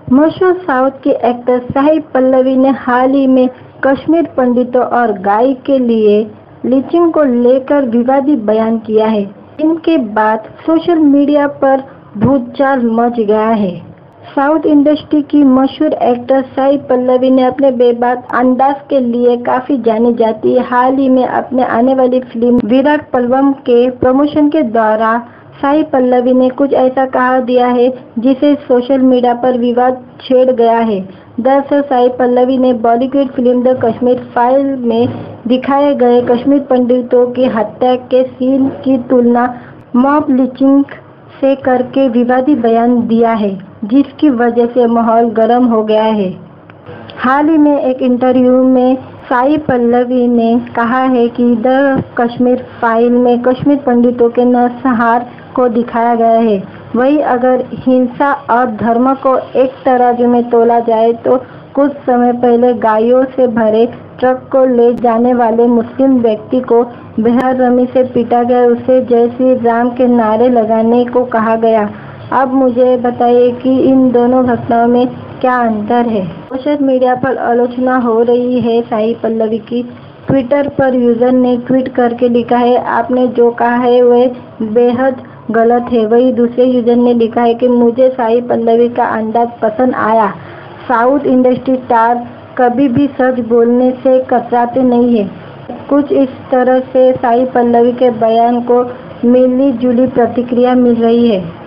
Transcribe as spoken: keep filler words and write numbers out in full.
मशहूर साउथ की एक्टर साई पल्लवी ने हाल ही में कश्मीर पंडितों और गाय के लिए लिंचिंग को लेकर विवादित बयान किया है। इनके बाद सोशल मीडिया पर भूचाल मच गया है। साउथ इंडस्ट्री की मशहूर एक्टर साई पल्लवी ने अपने बेबाक अंदाज के लिए काफी जानी जाती है। हाल ही में अपने आने वाली फिल्म विराट पर्वम के प्रमोशन के दौरान साई पल्लवी ने कुछ ऐसा कहा दिया है जिसे सोशल मीडिया पर विवाद छेड़ गया है। दरअसल साई पल्लवी ने Bollywood film the Kashmir file में दिखाए गए कश्मीर पंडितों की हत्या के सीन की तुलना मॉब लिंचिंग से करके विवादित बयान दिया है, जिसकी वजह से माहौल गर्म हो गया है। हाल ही में एक इंटरव्यू में साई पल्लवी ने कहा है कि द कश्मीर फाइल में कश्मीर पंडितों के नरसंहार को दिखाया गया है। वहीं अगर हिंसा और धर्म को एक तराजू में तोला जाए तो कुछ समय पहले गायों से भरे ट्रक को ले जाने वाले मुस्लिम व्यक्ति को बेरहमी से पीटा गया, उसे जय श्री राम के नारे लगाने को कहा गया। अब मुझे बताइए कि इन दोनों घटनाओं में क्या अंतर है। सोशल मीडिया पर आलोचना हो रही है साई पल्लवी की। ट्विटर पर यूजर ने ट्वीट करके लिखा है, आपने जो कहा है वह बेहद गलत है। वही दूसरे यूजर ने लिखा है कि मुझे साई पल्लवी का अंदाज पसंद आया। साउथ इंडस्ट्री स्टार कभी भी सच बोलने से कतराते नहीं है। कुछ इस तरह से साई पल्लवी के बयान को मिली जुली प्रतिक्रिया मिल रही है।